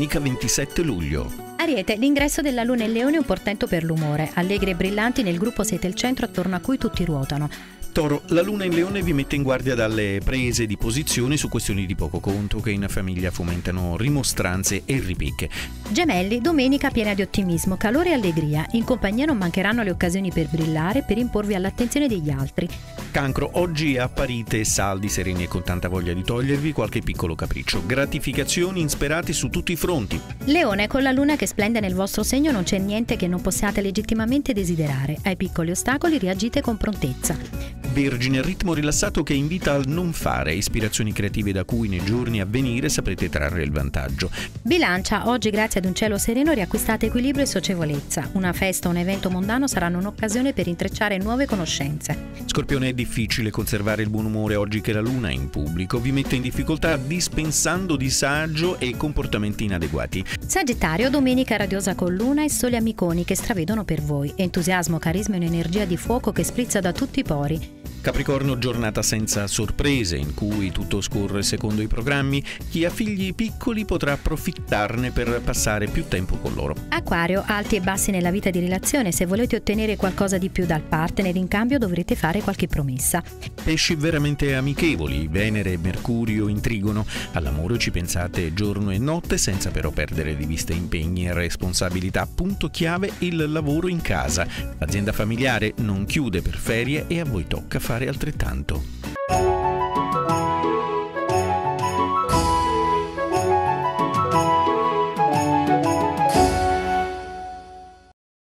domenica 27 luglio. Ariete, l'ingresso della Luna in Leone è un portento per l'umore. Allegri e brillanti nel gruppo siete il centro attorno a cui tutti ruotano. Toro, la Luna in Leone vi mette in guardia dalle prese di posizione su questioni di poco conto che in famiglia fomentano rimostranze e ripicche. Gemelli, domenica piena di ottimismo, calore e allegria. In compagnia non mancheranno le occasioni per brillare, per imporvi all'attenzione degli altri. Cancro, oggi apparite saldi, sereni e con tanta voglia di togliervi qualche piccolo capriccio. Gratificazioni insperate su tutti i fronti. Leone, con la Luna che splende nel vostro segno non c'è niente che non possiate legittimamente desiderare. Ai piccoli ostacoli reagite con prontezza. Vergine, ritmo rilassato che invita al non fare, ispirazioni creative da cui nei giorni a venire saprete trarre il vantaggio. Bilancia, oggi grazie ad un cielo sereno riacquistate equilibrio e socievolezza. Una festa o un evento mondano saranno un'occasione per intrecciare nuove conoscenze. Scorpione, è difficile conservare il buon umore oggi che la Luna in pubblico vi mette in difficoltà dispensando disagio e comportamenti inadeguati. Sagittario, domenica radiosa con Luna e soli amiconi che stravedono per voi. Entusiasmo, carisma e un'energia di fuoco che sprizza da tutti i pori. Capricorno, giornata senza sorprese in cui tutto scorre secondo i programmi. Chi ha figli piccoli potrà approfittarne per passare più tempo con loro. Acquario, alti e bassi nella vita di relazione. Se volete ottenere qualcosa di più dal partner, in cambio dovrete fare qualche promessa. Pesci, veramente amichevoli. Venere e Mercurio intrigono. All'amore ci pensate giorno e notte senza però perdere di vista impegni e responsabilità. Punto chiave il lavoro in casa. L'azienda familiare non chiude per ferie e a voi tocca fare altrettanto.